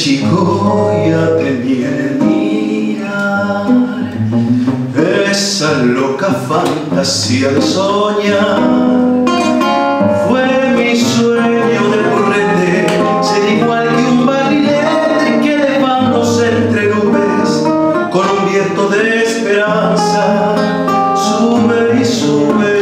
chico ya tenía en el mirar esa loca fantasía de soñar. Fue mi sueño de correte, ser igual que un barrilete que elevándose entre nubes con un viento de esperanza sube y sube.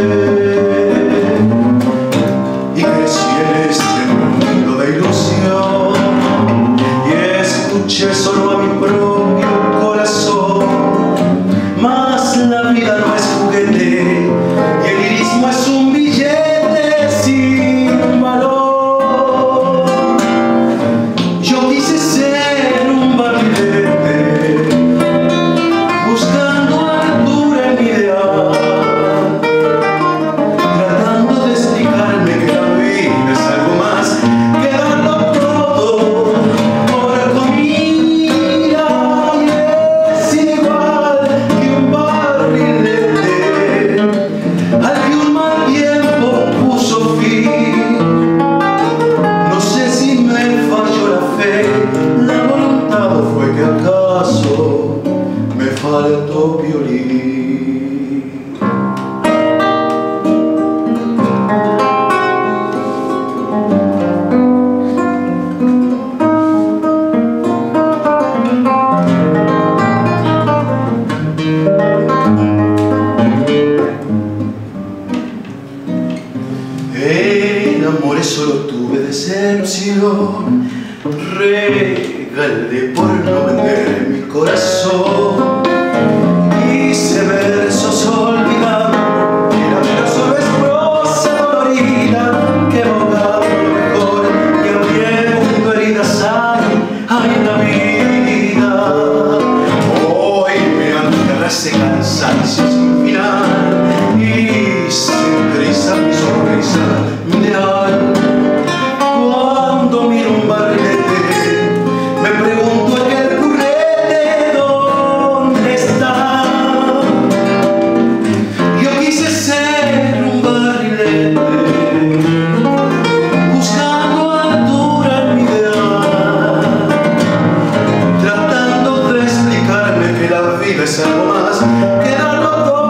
Y crecí en este mundo de ilusión y escuché solo a mi propio corazón. Mas la vida no es juguete y el lirismo es un billete sin valor. Yo quise ser un barrilete buscando altura en mi ideal, tratando de explicarme que la vida es algo más que darlo todo por comida. Y es igual que un barrilete al que un mal tiempo puso fin. No sé si me falló la fe, la voluntad, o fue que acaso me faltó violín. En amores solo tuve decepción, regalé por no vender mi corazón. Hice versos olvidando que la vida solo es prosa dolorida, que abogado lo mejor y abriendo heridas hay en la vida. Hoy me agarra ese cansancio sin final y sin prisa mi sonrisa ideal. Cuando miro un barrilete me pregunto aquel currete ¿dónde está? Yo quise ser un barrilete buscando altura en mi ideal, tratando de explicarme que la vida es algo más que darlo todo